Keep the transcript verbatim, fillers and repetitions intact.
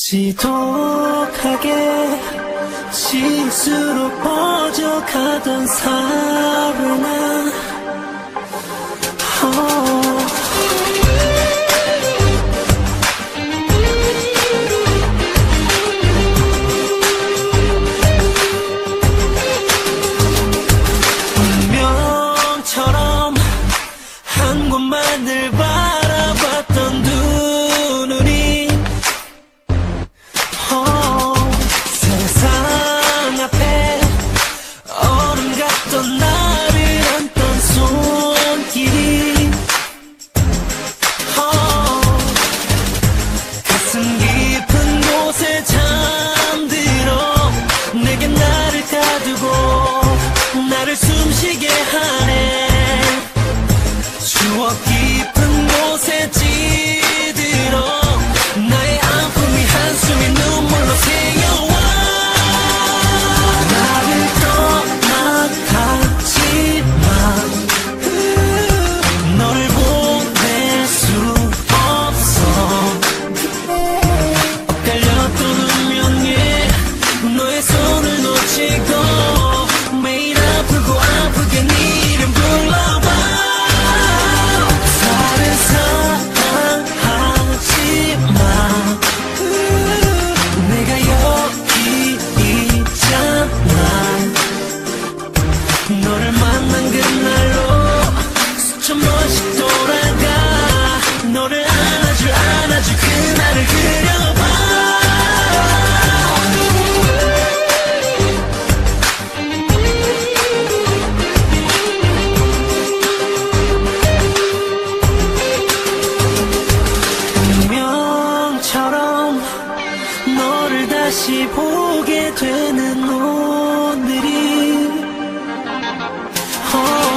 지독하게 실수로 퍼져가던 사랑아 oh. 운명처럼 한 곳만을 바라봤던 두 눈이 oh. 세상 앞에 얼음 같던 나를 안던 손길이 oh. 가슴 깊은 곳에 잠들어 내게 나를 가두고 나를 숨쉬게 하네. 추억 깊은 곳에 찌들어 나의 아픔이 한숨이 눈물로 새겨와. 나를 떠나가지마. 너를 보낼 수 없어. 엇갈렸던 운명에 너의 손을 놓치고 매일 아프고 아프게 네 이름 불러봐. 다른 사랑하지마. 내가 여기 있잖아. 너를 만난 그날로 수천 번씩 돌아가 너를 안아줄 안아줄 그날을 그려봐. 운명처럼 너를 다시 보게 되는 오늘이 oh.